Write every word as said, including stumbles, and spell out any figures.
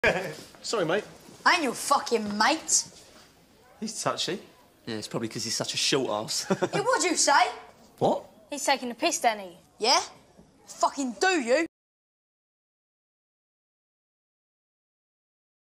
Sorry, mate. I ain't your fucking mate. He's touchy. Yeah, it's probably because he's such a short ass. Hey, what'd you say? What? He's taking the piss, Danny. Yeah? Fucking do you?